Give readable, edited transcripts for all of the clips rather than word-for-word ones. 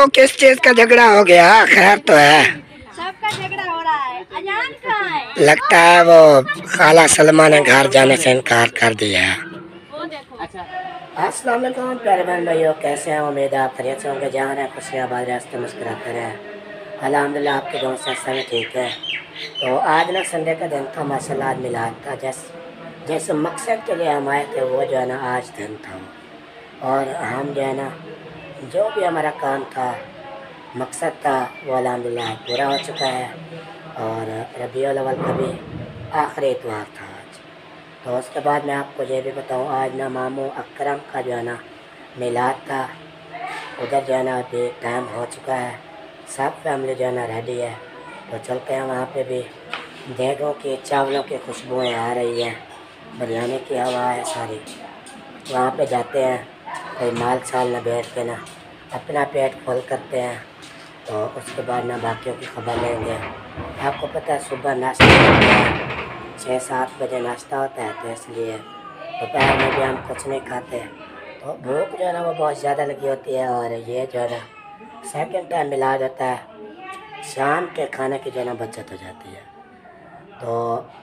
क्यों, किस चीज का झगड़ा हो गया? खैर तो है, सबका झगड़ा हो रहा है। अजान कहाँ है? लगता है वो खाला सलमा ने घर जाने से इनकार कर दिया है। वो देखो। अच्छा, अस्सलाम वालेकुम प्यारे बहन भाइयों, कैसे हैं? उम्मीद है आप खैरियत से होंगे, जहाँ रहें खुशियाँ आबाद रास्ते मुस्कुराते रहें। अल्हम्दुलिल्लाह आपके दोनों से सभी ठीक है। तो आज ना संडे का दिन था, माशाल्लाह आज मिलाद था। जैसे मकसद के लिए हम आए थे वो जो है ना आज दिन था, और हम जो है ना जो भी हमारा काम था, मकसद था, वो अल्हम्दुलिल्लाह पूरा हो चुका है। और रबीउल अव्वल का भी आखिरी इतवार था आज। तो उसके बाद मैं आपको ये भी बताऊँ, आज ना मामू अकरम का जो है ना मिलाद था। उधर जो है ना अभी टाइम हो चुका है, सब फैमिली जो है ना रेडी है। तो चलते हैं वहाँ पे भी। देगों की चावलों की खुशबुएँ आ रही हैं, बिरयानी की हवा है सारी। वहाँ पे जाते हैं, कोई माल साल न बैठ के ना अपना पेट फुल करते हैं। तो उसके बाद ना बाकियों की खबर लेंगे। आपको पता है सुबह नाश्ता होता है, 6-7 बजे नाश्ता होता है, तो इसलिए दोपहर में भी हम कुछ नहीं खाते। तो भूख जो है ना वो बहुत ज़्यादा लगी होती है। और ये जो है ना सेकंड टाइम मिलाद होता है, शाम के खाने की जो है ना बचत हो जाती है। तो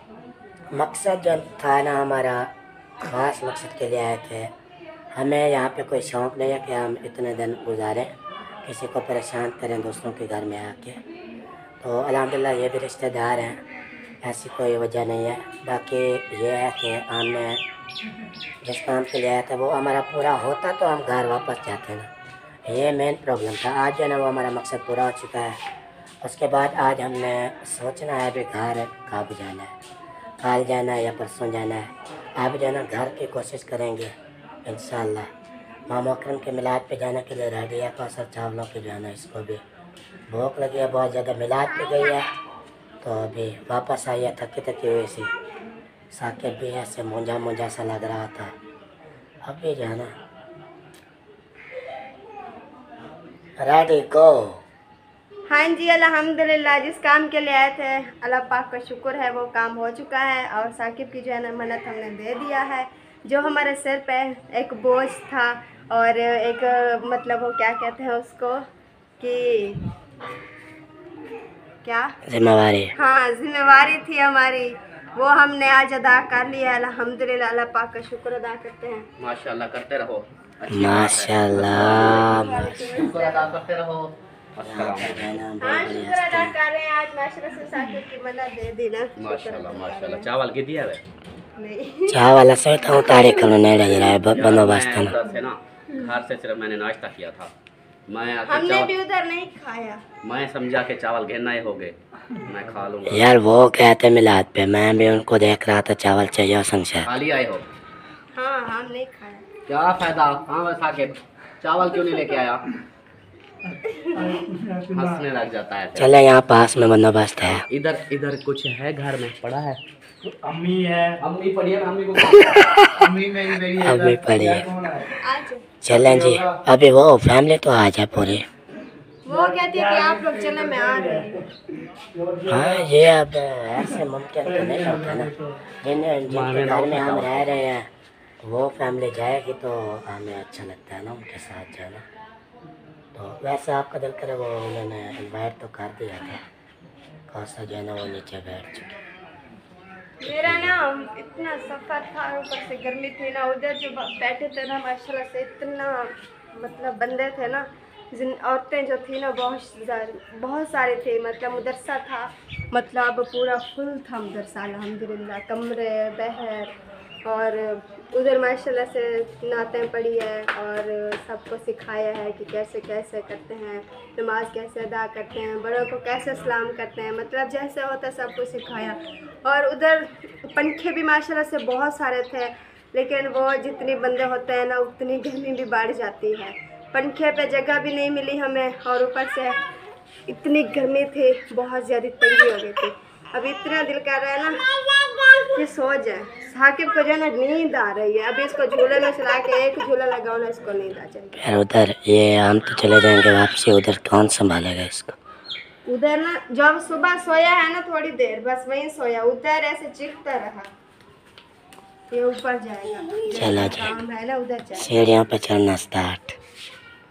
मकसद जो था ना हमारा, ख़ास मकसद के लिए आए थे। हमें यहाँ पे कोई शौक़ नहीं है कि हम इतने दिन गुजारें, किसी को परेशान करें दूसरों के घर में आके। तो अल्हम्दुलिल्लाह ये भी रिश्तेदार हैं, ऐसी कोई वजह नहीं है। बाकी ये है कि हमने जिस काम के लिए आया था वो हमारा पूरा होता तो हम घर वापस जाते ना, ये मेन प्रॉब्लम था। आज जो है ना वो हमारा मकसद पूरा हो चुका है। उसके बाद आज हमने सोचना है अभी घर कब जाना है, कल जाना है या परसों जाना है। आप जो है ना घर की कोशिश करेंगे इंशाल्लाह। मामा अकरम के मिलाद पे जाने के लिए रेडी है। कौसर चावलों की जो है ना इसको भी भूख लगी है बहुत ज़्यादा, मिलाद पे गई है तो अभी वापस आई है थकी थकी हुई सी। साकिब भी ऐसे मुंझा मुंझा सा लग रहा था। अब भी जो है ना रेडी गो। हाँ जी, अल्हम्दुलिल्लाह जिस काम के लिए आए थे अल्लाह पाक का शुक्र है वो काम हो चुका है। और साकिब की जो है ना मन्नत हमने दे दिया है। जो हमारे सिर पे एक बोझ था और एक मतलब वो क्या कहते हैं उसको कि क्या जिम्मेवारी, हाँ जिम्मेवारी थी हमारी, वो हमने आज अदा कर लिया। अल्हम्दुलिल्लाह, अल्लाह पाक का शुक्र अदा करते हैं। माशाल्लाह करते रहो, माशाल्लाह शुक्र अदा करते रहो। हाँ शुक्र अदा कर रहे हैं। आज माशाल्लाह से साकिब की मन्नत दे दी ना। माशाल्लाह माशाल्लाह। चावल की दिया है? नहीं चाय वाला से तो तारीख नहीं लग रहा है, बंदोबस्त है ना। से ना घर से सिर्फ मैंने नाश्ता किया था। मैं हमने भी उधर नहीं खाया। मैं समझा के चावल घेरना ही हो गए, मैं खा लूँगा। यार वो कहते मिलाद पे, मैं भी उनको देख रहा था चावल चाहिए संशय। खाली आए हो? हाँ हम नहीं खाया। क्या फायदा? हाँ वैसा के चावल क्यों नहीं लेके आया? हंसने लग जाता है। चले यहाँ पास में बंदोबस्त है। इधर इधर कुछ है घर में पड़ा है? अम्मी है, अम्मी पड़ी है, अम्मी को अम्मी मेरी है, अम्मी पड़ी है। आज चलें जी, अभी वो फैमिली तो आ जाए पूरी। वो कहती है कि आप लोग चले, मैं आ रही हूँ। हाँ ये अब ऐसे मुमकिन तो नहीं होता ना, जिनके घर में हम रह रहे हैं वो फैमिली जाएगी तो हमें अच्छा लगता है ना उनके साथ जाना। तो वैसे आपका दिल करे, वो उन्होंने इन्वाइट तो कर दिया था, कौसा जो है ना वो नीचे बैठ चुकी। मेरा ना इतना सफ़र था, ऊपर से गर्मी थी ना। उधर जो बैठे थे ना माशाल्लाह से इतना मतलब बंदे थे ना, जिन औरतें जो थी ना बहुत सारे थे। मतलब मदरसा था, मतलब पूरा फुल था मदरसा अल्हम्दुलिल्लाह। कमरे बहर और उधर माशाल्लाह से नातें पढ़ी है और सबको सिखाया है कि कैसे कैसे करते हैं, नमाज कैसे अदा करते हैं, बड़ों को कैसे सलाम करते हैं, मतलब जैसे होता सब कुछ सिखाया। और उधर पंखे भी माशाल्लाह से बहुत सारे थे, लेकिन वो जितने बंदे होते हैं ना उतनी गर्मी भी बढ़ जाती है। पंखे पे जगह भी नहीं मिली हमें, और ऊपर से इतनी गर्मी थी, बहुत ज़्यादा तंगी हो गई थी। अभी इतना दिल कर रहा है ना कि सो जाए। साकिब को जो है ना नींद आ रही है, अभी इसको झूले में चला के एक झूला लगाओ ना, इसको नींद आ जाएगी। फिर उधर ये हम तो चले जाएंगे वापसी, उधर कौन संभालेगा इसको? उधर ना जब सुबह सोया है ना थोड़ी देर बस वहीं सोया, उधर ऐसे चिढ़ता रहा। ये ऊपर जाएगा, चला काम है ना उधर जाएगा। सीढ़ियों पे चढ़ना स्टार्ट।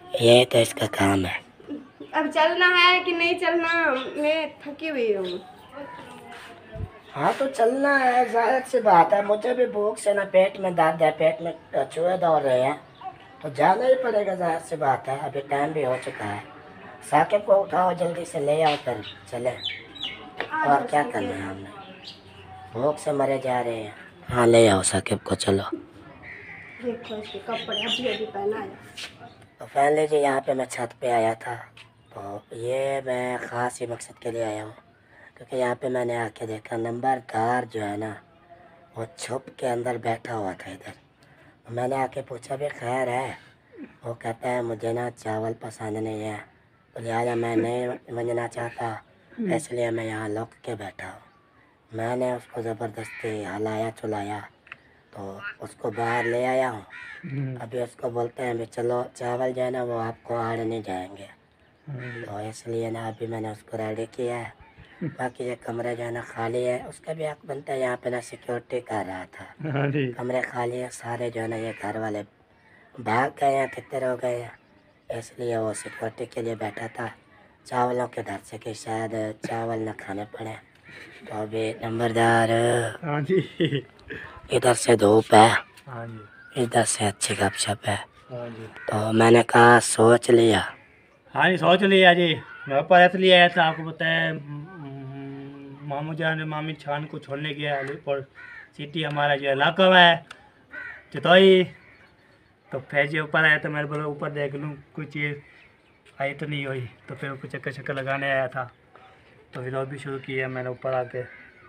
ये तो इसका काम है। अब चलना है कि नहीं चलना, मैं थकी हुई हूँ। हाँ तो चलना है, जाहिर सी बात है। मुझे भी भूख से ना पेट में दर्द है, पेट में चूहे दौड़ रहे हैं, तो जाना ही पड़ेगा, जाहिर सी बात है। अभी टाइम भी हो चुका है। साकिब को उठाओ, जल्दी से ले आओ, फिर चले। और क्या करना है हमने, भूख से मरे जा रहे हैं। हाँ ले आओ साकिब को, चलो। देखो इसके कपड़े अभी अभी पहना है। तो फैमिली जी, यहाँ पे मैं छत पे आया था, तो ये मैं ख़ास ही मकसद के लिए आया हूँ, क्योंकि यहाँ पे मैंने आके देखा नंबरदार जो है ना, वो छुप के अंदर बैठा हुआ था इधर। तो मैंने आके पूछा भी खैर है? वो कहता है मुझे ना चावल पसंद नहीं है, तो लिहाजा मैं नहीं बनना चाहता, इसलिए मैं यहाँ लुक के बैठा हूँ। मैंने उसको ज़बरदस्ती हलाया चुलाया, तो उसको बाहर ले आया हूँ। अभी उसको बोलते हैं भी चलो, चावल जो है ना वो आपको आड़ नहीं जाएंगे, तो इसलिए ना अभी मैंने उसको रेडी किया है। बाकी ये कमरे जो है ना खाली है, उसका भी हक बनता है। यहाँ पे ना सिक्योरिटी कर रहा था, कमरे खाली है सारे, जो है ना ये घर वाले भाग गए हैं, तितर हो गए हैं, इसलिए वो सिक्योरिटी के लिए बैठा था, चावलों के डर से कि शायद चावल न खाने पड़े। तो अभी नंबरदार, हाँ जी, इधर से धूप है, हाँ जी, इधर से अच्छी गपशप है, हाँ जी, तो मैंने कहा सोच लिया। हाँ जी, सोच लिया जी। मैं पर इसलिए आया था, आपको पता है मामू जान मामी छान को छोड़ने गया अलीपुर सिटी, हमारा जो इलाका है जतोई। तो फिर जो ऊपर आया तो मेरे बोला ऊपर देख लूँ कोई चीज़ आई तो नहीं हुई, तो फिर कुछ चक्कर शक्कर लगाने आया था, तो विरोध भी शुरू किया मैंने ऊपर आके।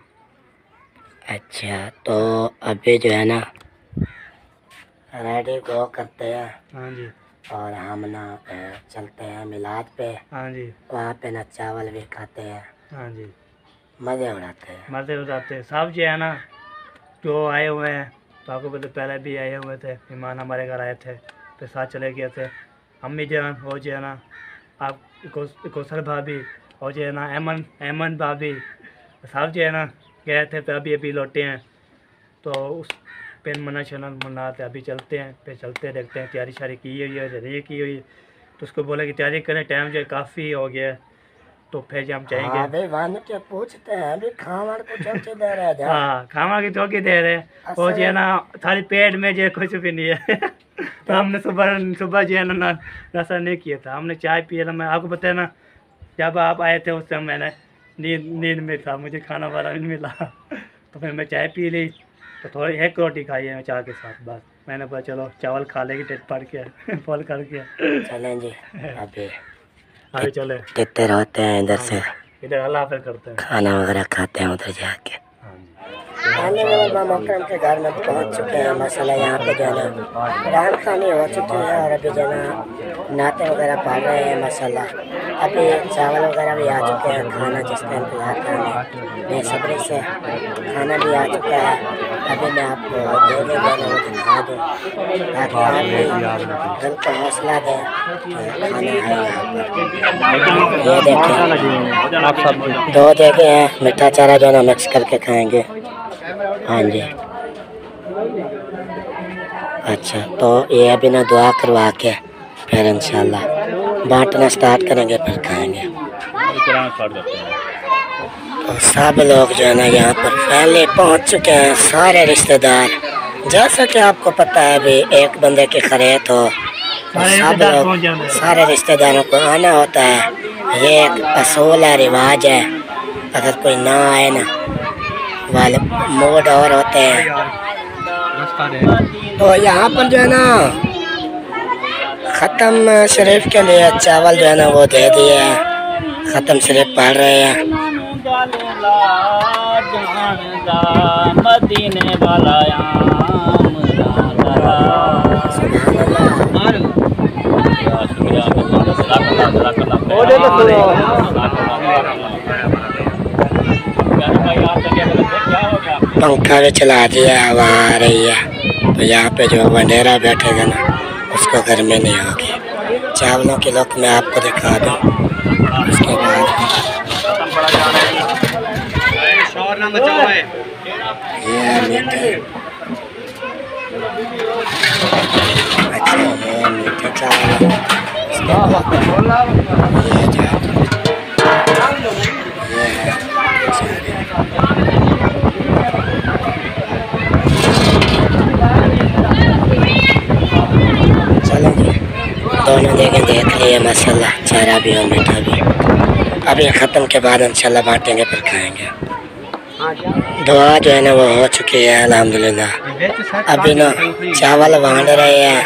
अच्छा, तो अभी जो है ना रेडी गो करते हैं, हाँ जी, और हम ना चलते हैं मिलाद पे। हाँ जी, वहाँ पे ना चावल भी खाते हैं, हाँ जी, मज़े उड़ाते हैं। मज़े उठाते हैं सब जो है ना, जो आए हुए हैं, तो आपको पता पहले भी आए हुए थे, मेहमान हमारे घर आए थे, तो साथ चले गए थे। अम्मी जान हो जो है ना, आप कौशल भाभी और जो है ना अहमद भाभी, सब जो है ना गए थे, तो अभी अभी लौटे हैं। तो उस पेन मना शनन मनाते अभी चलते हैं, फिर चलते हैं, देखते हैं तैयारी शारी की हुई है नहीं की हुई। तो उसको बोला कि तैयारी करें, टाइम जो है काफ़ी हो गया है, तो फिर जो हम चाहेंगे। हाँ भाई, वन के पूछते हैं अभी खाना को चलते दे रहे हैं। हाँ, खाना की चौकी दे रहे हैं, वो जो है ना थाली पेट में जो है कुछ भी नहीं है। तो हमने सुबह जो है ना नाश्ता नहीं किया था, हमने चाय पिया था। मैं आपको पता है ना, जब आप आए थे उस समय मैंने नींद में था, मुझे खाना वाला नहीं मिला। तो फिर मैं चाय पी ली, तो थोड़ी एक रोटी खाई है मैं चाय के साथ, बस। मैंने बोला चलो चावल खा लेगी टेट पड़ के फॉल करके। चलें जी, अभी अभी चले, कितने रहते हैं इधर से, इधर अल्लाह फिर करते हैं। खाना वगैरह खाते हैं उधर जाके। हाँ जी, खाने में मोहतरम के घर में पहुंच चुके हैं। मसाला यहाँ पे जो है ना रान खानी हो चुकी है, और अभी जो है ना नाते वगैरह पड़ रहे हैं मसाला। अभी चावल वगैरह भी आ चुके हैं, खाना जिसका इंतजार करना बेसब्री से, खाना भी आ चुका है। अभी मैं आपको दे दिखा दूँ ताकि आप भी दिल को हौसला दें कि खाना है यहाँ पर। ये देखें, दो जगह हैं, मीठा चारा जो है ना मिक्स करके खाएंगे। हाँ जी, अच्छा, तो ये अभी ना दुआ करवा के फिर इंशाल्लाह बांटना स्टार्ट करेंगे, फिर खाएंगे। तो सब लोग जो है ना यहाँ पर पहले पहुँच चुके हैं, सारे रिश्तेदार। जैसा कि आपको पता है अभी एक बंदे की खरीद हो तो सब लोग, सारे रिश्तेदारों को आना होता है। ये एक असूल है, रिवाज है। अगर कोई ना आए ना, वाले मूड और होते हैं। तो यहाँ पर जो है ना ख़त्म शरीफ के लिए चावल जो है ना वो दे दिए हैं, ख़त्म शरीफ पढ़ रहे हैं। मदीने वाला पंखा भी चला दिया, हवा आ रही है। तो यहाँ पे जो बंडेरा बैठेगा ना उसको गर्मी नहीं होगी। चावलों की लुक मैं आपको दिखा दूँ, उसके बाद ये मीठे, अच्छा ये मीठे चावल, दोनों जगह देख लिए माशाल्लाह, चारा भी और मीठा भी। अभी ख़त्म के बाद इंशाल्लाह बांटेंगे, फिर खाएंगे। दुआ जो है ना वो हो चुकी है अल्हम्दुलिल्लाह। अभी ना चावल बांट रहे हैं,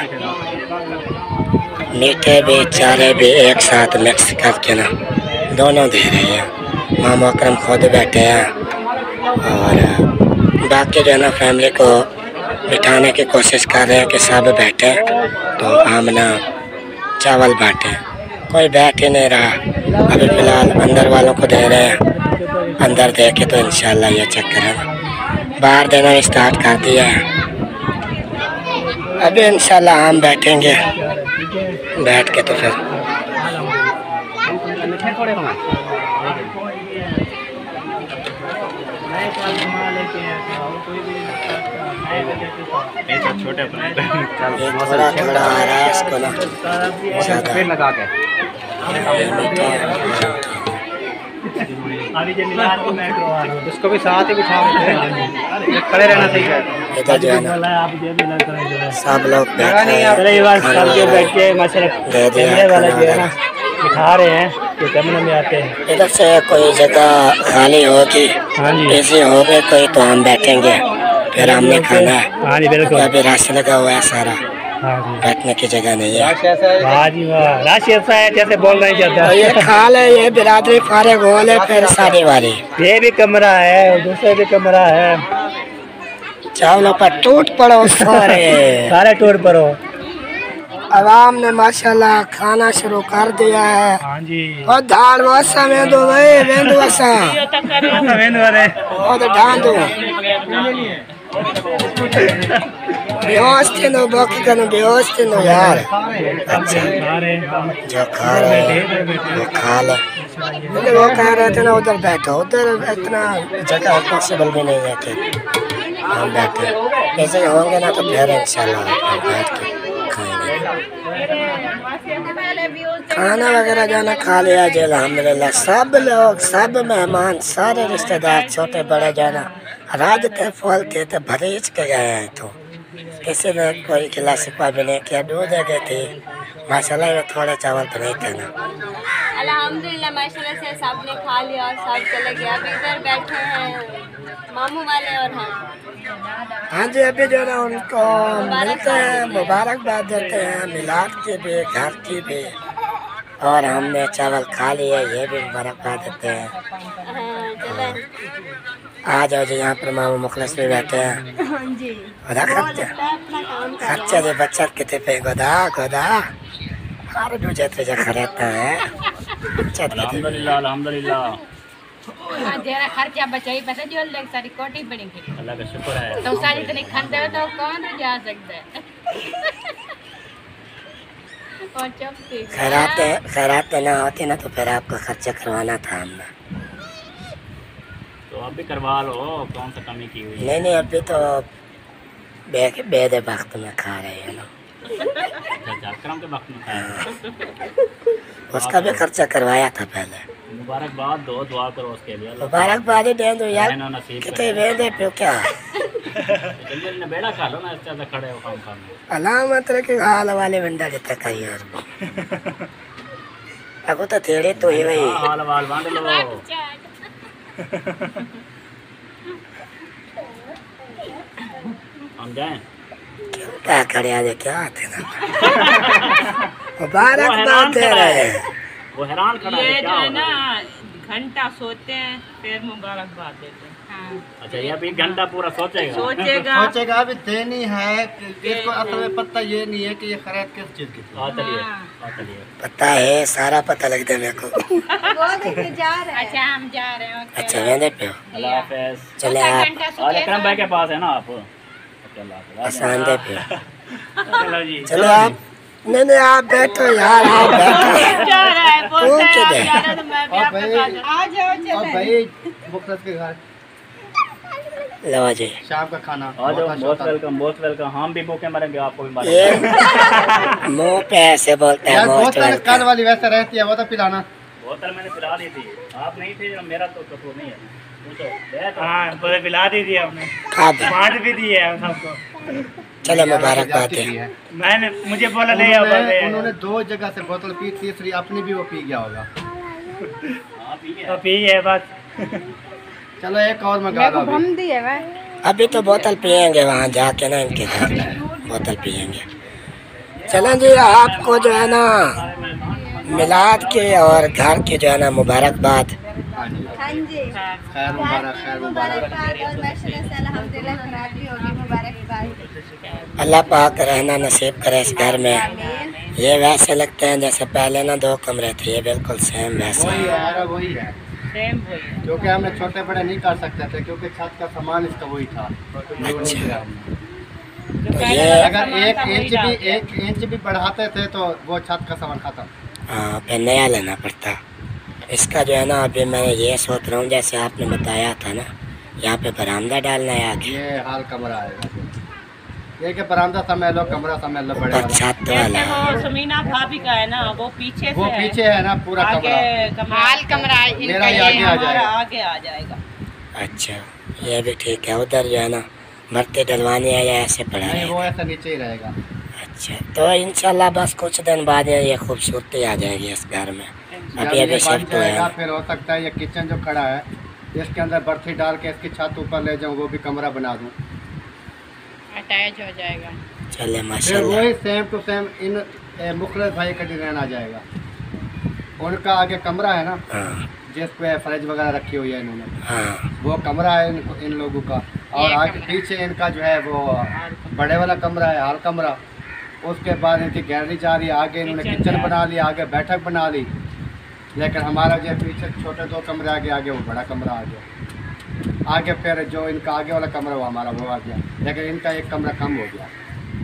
मीठे भी चारे भी एक साथ मिक्स करके ना दोनों दे रहे हैं। मामा अकरम खुद बैठे हैं और बाकी जो है ना फैमिली को बिठाने की कोशिश कर रहे हैं कि सब बैठे तो हम ना चावल बांटे। कोई बैठ ही नहीं रहा। अभी फ़िलहाल अंदर वालों को दे रहे हैं, अंदर दे के तो इंशाल्लाह ये चक्कर है ना बाहर देना स्टार्ट कर दिया है। अभी इंशाल्लाह हम बैठेंगे, बैठ के तो फिर थोड़ा थोड़ा आ रहा है इसको ना लगा के उसको भी साथ ही बिठा खड़े रहना चाहिए। इधर जो है ना सब लोग बैठ रहे हैं, बिठा रहे हैं तो कैमरे में आते हैं। इधर से कोई जगह खाली होगी, ऐसी हो गई कोई तो हम बैठेंगे, फिर हमने खाना है। हाँ जी बिल्कुल, अभी रास्ता लगा हुआ है सारा, बैठने की जगह नहीं है। वाह जी वाह, राशि ऐसा है जैसे बोल नहीं जाता। ये खाल है, ये बिरादरी फारिग होल है, फिर सारी वारी ये भी कमरा है और दूसरा भी कमरा है। चावलों पर टूट पड़ो सारे सारे टूट पड़ो। आवाम ने माशाल्लाह खाना शुरू कर दिया है। हाँ जी, और दाल वसा में दो भाई वेंद वसा और ढांडू बेहोश थे नो बाकी का नो बेहोश थे नो यार। अच्छा जो खा रहे हैं वो खा ले। वो कह रहे थे ना उधर बैठो, उधर इतना जगह पॉसिबल भी नहीं है कि हम बैठे। ऐसे होंगे ना तो फिर इंशाल्लाह बैठ के खाएंगे। खाना वगैरह जाना खा लिया जी अल्हम्दुलिल्लाह। सब लोग, सब मेहमान, सारे रिश्तेदार छोटे बड़े जाना राज थे फल थे तो भरीच के गए हैं। तो किसी ने कोई गिला सिपा भी नहीं किया, दूध दे थी माशाल्लाह में थोड़े चावल तो नहीं थे ना। अल्हम्दुलिल्लाह माशाल्लाह से सबने खा लिया और सब चले गए। अभी इधर बैठे हैं मामू वाले और हम। हाँ जी, अभी जो है ना उनको मिलते हैं, मुबारकबाद देते हैं, मिलाद की भी घर की भी। और हमने चावल खा लिया, ये भी मुबारकबाद देते हैं। आ जाओ जी, यहाँ पर मामू मुखलिस भी बैठे हैं। खुदा खर्चा खर्चा जी बच्चा कितने पे गोदा गोदा हर दूजे तुझे खरीदता है। अल्हम्दुलिल्लाह अल्हम्दुलिल्लाह, जरा खर्चा बचाई पता जो लग सारी कोटी पड़ेगी। अल्लाह का शुक्र है। तो सारी इतनी खंडे तो कौन जा सकता है। और चुपती खैरात ना होती ना तो फिर आपका खर्चा करवाना था हमने। तो अब भी करवा लो, कौन सा कमी की हुई? नहीं अभी तो बेदे वक्त में खा रहे हैं ना। जाकरम के वक्त में उसका भी खर्चा करवाया था पहले। मुबारकबाद दो, दुआ करो उसके लिए। मुबारकबाद ही दे दो यार, नसीब कितने वेदे पे क्या जल्दी बेड़ा खा लो ना, इससे ज्यादा खड़े हो काम करने। अलामत रखे हाल वाले बंदा जितना करिए और अगो तो तेरे तो ही भाई हाल वाल बांध लो। हम जाएं? क्या करे आज क्या आते ना मुबारकबाद दे रहे हैं। वो हैरान खड़ा है ये क्या जो है हो ना रहा है? घंटा सोते हैं फिर मुबारकबाद देते हैं। हाँ। अच्छा, ये अभी घंटा पूरा सोचेगा सोचेगा अभी देनी है। इसको असल में पता ये नहीं है कि ये खरीद किस चीज की थी। चलिए हाँ। चलिए। पता है, सारा पता लगता है मेरे को। वो देखे जा रहे हैं। अच्छा हम जा रहे हैं। ओके। अच्छा वेंदे पे हो, अल्लाह हाफिज। चले आप घंटा और अकरम भाई के पास है ना आप? आसान दे पे हो। चलो जी, चलो आप नहीं आप बैठो यार, आप बैठो। जा रहा है बोलते तू हैं किधर? आप जा रहे हैं तो मैं भी आपके साथ आ जाओ। और भाई मुखलिस के घर लो जी शाम का खाना। आ जाओ, मोस्ट वेलकम। हम भी भूखे मरेंगे, आपको भी ये मारेंगे। मुंह पे ऐसे बोलते हैं यार मोस्ट बोतल वेलकम। कल वाली वैसे रहती है, वो तो पिलाना। बोतल मैंने पिला दी थी, आप नहीं थे, मेरा तो कसूर नहीं है। हाँ, बोले पिला दी थी आपने, अब बांट भी दी है हम सबको। चलो मुबारकबाद जाती है। है। मैंने मुझे बोला नहीं अब उन्होंने 2 जगह से बोतल पी, तीसरी अपनी भी वो पी गया होगा। तो पी है बस। चलो एक और मंगा लो अभी। अभी तो बोतल पियेंगे वहाँ जाके ना, इनके घर बोतल पियेंगे। चलो जी, आपको जो है ना मिलाद के और घर के जो है ना मुबारकबाद। हाँ जी, हाँ जी, खैर मुबारक। मुबारकबाद और माशाल्लाह से अल्हम्दुलिल्लाह खराब भी होगी, मुबारकबाद। अल्लाह पाक रहना नसीब करे इस घर में। आमीन। ये वैसे लगते हैं जैसे पहले ना 2 कमरे थे, ये बिल्कुल सेम वैसे वही ही। है यार, वही है। क्योंकि हमने छोटे बड़े नहीं कर सकते थे, क्योंकि छत का सामान इसका वही था। तो नहीं किया हमने। तो ये अगर 1 इंच भी बढ़ाते थे तो वो छत का सामान खत्म। हाँ, फिर नया लेना पड़ता। इसका जो है ना अभी मैं ये सोच रहा हूँ, जैसे आपने बताया था ना, यहाँ पे बरामदा डालना है आगे, ये हाल कमरा आएगा। ये कि बरामदा समय लो, कमरा समय लो, बड़े और वाला। छत वाला। वो समीना भाभी का है ना, वो पीछे वो से पीछे है ना पूरा कमरा। हाल कमरा है मेरा इनका, ये ये आगे आ हमारा जाएगा। आगे आ जाएगा। अच्छा, ये भी ठीक है। उधर जो है ना मरते डलवानी है या ऐसे पड़ा नहीं, वो रहेगा? ऐसा नीचे ही रहेगा। अच्छा, तो इंशाल्लाह बस कुछ दिन बाद ये खूबसूरती आ जाएगी इस घर में। जब अभी ये अभी बन शिफ्ट हुआ जाएगा है। फिर हो सकता है ये किचन जो खड़ा है इसके अंदर बर्थी डाल के इसकी छत ऊपर ले जाऊँ, वो भी कमरा बना दूँ। अटैच हो जाएगा। चले फिर माशाल्लाह। वही सेम टू सेम इन मुखलिस भाई का डिजाइन आ जाएगा। उनका आगे कमरा है ना, हाँ जिस पे फ्रिज वगैरह रखी हुई है इन्होंने, हाँ वो कमरा है इन लोगों का। और ये आगे कमरा। पीछे इनका जो है वो बड़े वाला कमरा है, हाल कमरा। उसके बाद इनकी गैलरी जा रही है, आगे इन्होंने किचन बना लिया, आगे बैठक बना ली। लेकिन हमारा जो पीछे छोटे 2 कमरे आगे वो बड़ा कमरा आ गया। आगे फिर जो इनका आगे वाला कमरा वो हमारा वो आ गया, लेकिन इनका 1 कमरा कम हो गया।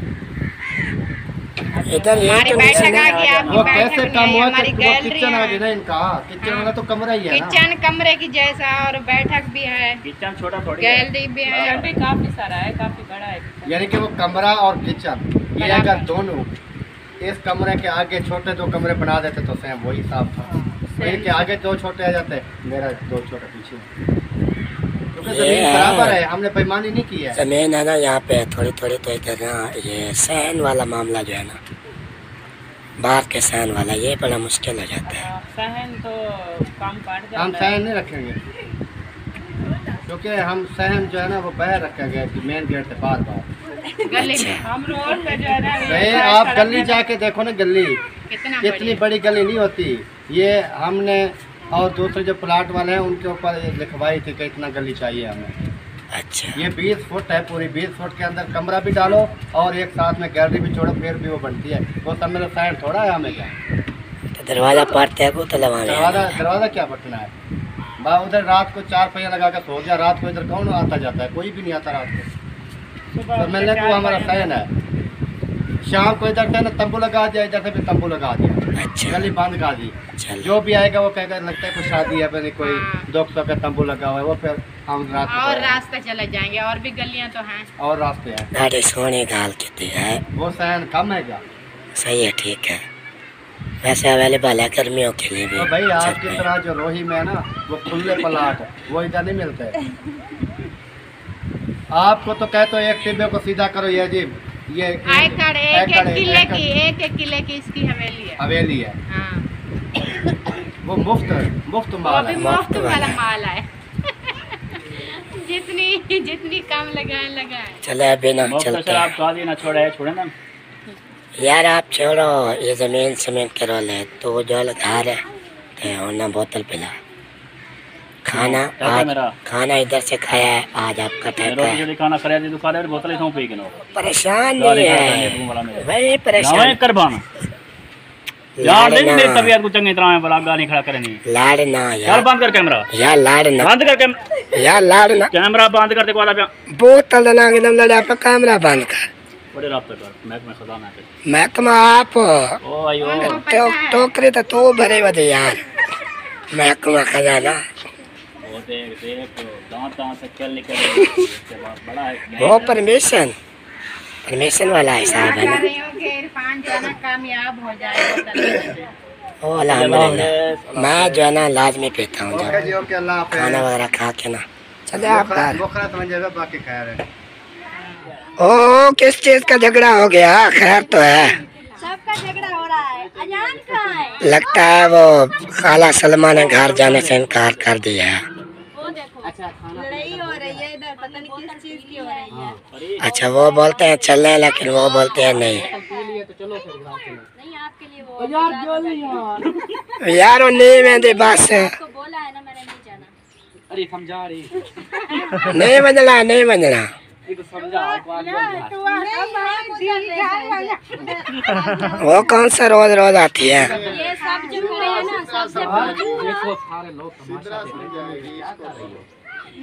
इधर ये हमारी तो बैठक नीचे आ ना- गया, आपकी वो बैठक कैसे नहीं कम आई, हुआ हमारी कि वो गैलरी किचन आ गया ना है। इनका। किचन वाला तो कमरा ही है ना। किचन कमरे की जैसा और बैठक भी है, किचन छोटा थोड़ी है। गैलरी भी है, भी काफी सारा है, काफी बड़ा है किचन। यानी कि वो कमरा और किचन ये अगर दोनों इस कमरे के आगे छोटे 2 कमरे बना देते तो सेम वही हिसाब था। तो इनके आगे 2 छोटे आ जाते, मेरा 2 छोटे पीछे। क्योंकि जमीन ये बराबर है, हमने बेईमानी नहीं की है। जमीन है ना यहाँ पे थोड़ी थोड़ी, तो इधर ना ये सहन वाला मामला जो है ना, बाहर के सहन वाला, ये बड़ा मुश्किल हो जाता है। सहन तो काम काट हम जाता है। सहन नहीं रखेंगे, क्योंकि हम सहन जो है ना वो बाहर रखेंगे मेन गेट से बार गली अच्छा। हम रोड पे जो है ना, भाई ये आप सड़क गली में जाके देखो ना, गली कितना इतनी बड़ी गली नहीं होती। ये हमने और दूसरे जो प्लाट वाले हैं उनके ऊपर ये लिखवाई थी कि इतना गली चाहिए हमें। अच्छा, ये 20 फुट है पूरी, 20 फुट के अंदर कमरा भी डालो और एक साथ में गैलरी भी छोड़ो, फिर भी वो बनती है। वो सब में साइड थोड़ा है हमें क्या। तो दरवाजा पड़ते हैं को तो दरवाजा दरवाजा क्या बटना है बा। उधर रात को 4 पहिया लगा कर सो गया, रात को इधर कौन आता जाता है? कोई भी नहीं आता रात को। तो मिलने को हमारा सहन है। शाम को इधर से ना तंबू लगा दिया, इधर से भी तंबू लगा दिया, अच्छा गली बंद कर दी। चलो, जो भी आएगा वो कहेगा लगता है कोई शादी है, फिर कोई हाँ। 200 का तंबू लगा हुआ है, वो फिर हम रात को और गए। रास्ते चले जाएंगे, और भी गलियां तो हैं। और रास्ते हैं। गाड़ी सोने गाल कितनी है। वो सहन कम है क्या? सही है, ठीक है। वैसे अवेलेबल है गर्मियों के लिए भी। तो भाई छत आपकी पे। तरह जो रोही में है ना वो खुले प्लाट वो इधर नहीं मिलते। आपको तो कहते हो 1 टिब्बे को सीधा करो, ये जी ये एकड़ एक किले की, एक किले की इसकी हवेली है। हवेली है। हाँ, वो मुफ्त वो माल भी है। मुफ्त वाला वाला। माल है। जितनी कम लगाए। चले अभी ना चलते आप हैं। शादी ना छोड़े ना। यार आप छोड़ो ये जमीन सीमेंट के रोले, तो वो जो घर है तो ना बोतल पिला। खाना आज खाना इधर से खाया है, आज आपका टाइप रोटी है। जो खाना करे दी दुकान है बोतल ही पी के नो परेशान नहीं है भाई, परेशान नवे करबान यार नहीं मेरी लाड़ना तबीयत को चंगी तरह में बला गाली खड़ा करनी। लाड़ना चल यार, बंद कर कैमरा, यार लाड़ना बंद कर यार, लाड़ना कैमरा बंद कर दे वाला पे बोतल ना एकदम लड़ा पे कैमरा बंद कर। बड़े रास्ते कर मैं खुदा ना कर महकमा आप ओ आयो टोकरे तो तू भरे वधे यार, महकमा खजाना। ओ देख देख दांत से कल निकले इसके बाद बड़ा है। वो परमिशन वाला हिसाब है ना। कर रही हूँ कि इरफान जो है ना कामयाब हो जाए। ओ अल्हम्दुलिल्लाह, मैं जो है ना लाजमी पीता हूँ ओके जी, ओके, अल्लाह हाफ़िज़। खाना वगैरह खा के ना चले आप घर। मुखरत बन जाएगा, बाकी खैर है। ओ किस चीज का झगड़ा हो गया? खैर तो है। सबका झगड़ा हो रहा है। अजान कहाँ है? लगता है वो खाला सलमा ने घर जाने से इनकार कर दिया है। वो देखो लड़ाई हो रही है इधर, पता नहीं किस चीज की हो रही है। अच्छा, वो बोलते हैं चलने, लेकिन वो बोलते हैं नहीं। नहीं आपके लिए वो यार वो नहीं में दे बस आपको बोला है ना, मैंने नहीं जाना। अरे समझा रही नहीं बदला, नहीं बदला। वो कौन सा रोज रोज आती है? ये सब जो करे है ना, सबसे देखो सारे लोग तमाशा देख रहे हैं, क्या कर रही हो?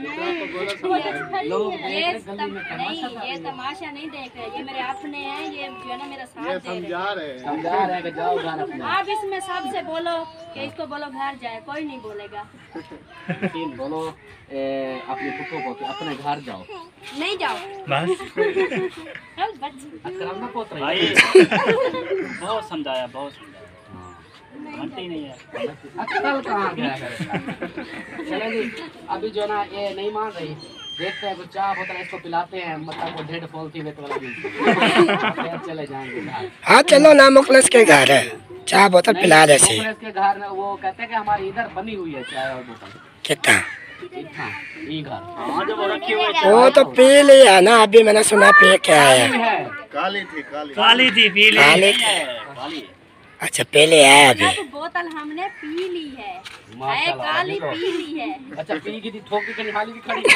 नहीं, ये तमाशा नहीं देख रहे, ये मेरे अपने हैं, ये जो है ना मेरा साथ दे रहे हैं। समझा रहे हैं कि जाओ घर अपने। आप इसमें सबसे बोलो कि इसको बोलो घर जाए, कोई नहीं बोलेगा। तीन बोलो अपने पुत्रों को कि अपने घर जाओ। नहीं जाओ बस अकरम ना पोत रही भाई बहुत समझाया, बहुत समझाया, मानते ही नहीं है। अक्ल कहाँ गया है? चले जी, अभी जो ना ये नहीं मान रही, देखते हैं कुछ चाय बोतल इसको पिलाते हैं, मतलब वो डेढ़ फॉल थी वेट वाला भी चले जाएंगे घर। हाँ चलो ना, मुखलिस के घर है, चाय बोतल पिला दे सी। मुखलिस के घर में वो कहते हैं कि हमारी इधर बनी हुई है चाय और बोतल। कितना? इतना ये घर हाँ जो वो रखी हुई है, वो तो पी लिया ना, अभी मैंने सुना पी के आया। है। काली थी, काली। काली थी पीली। काली थी। वाली अच्छा पहले आया अभी। सब बोतल हमने पी ली है, माशाल्लाह, काली देखो। पी ली है। अच्छा पी की थी, ठोक के निहाली भी खड़ी।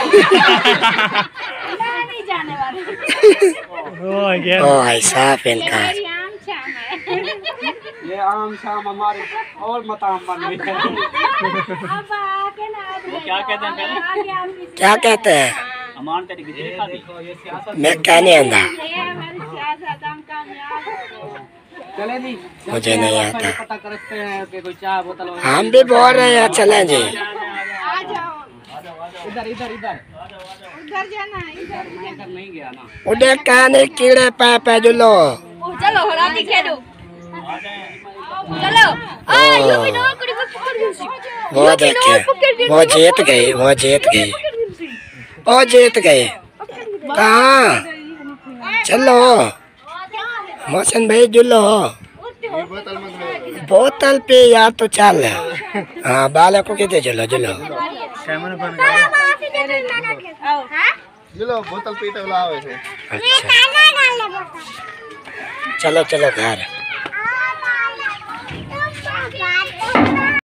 मैं नहीं जाने वाली। ओ गया। ओ ऐसा इनका। मेरी आम शाम है। ये आम शाम हमारे और मताम बन गई है। अब आके ना वो क्या कहते हैं पहले? आगे आपकी क्या कहते हैं? अमान तेरी कितनी खाती? देखो ये सियासत मैं कहने आंदा, ये हमारी सियासत, हम कामयाब हो गए। चले नहीं, मुझे नहीं आता। पता करते हैं कि कोई चाय बोतल हो। हम भी बोल रहे हैं चलें जी। आ जाओ, इधर इधर इधर उधर जाना है, इधर। मैं इधर नहीं गया ना। उधर कहने कीड़े पे जुलो। चलो राती खेलो, चलो। ओ, वो देखे, वो जीत गई, वो जीत गई, वो जीत गई। कहाँ? चलो मोहसिन भाई जुलो। बोतल पे यार तो चल। हाँ बालक को कहते जुलो जुलो। कैमरा बंद कर। चलो बोतल पीते वाला आवे थे। अच्छा चलो चलो घर।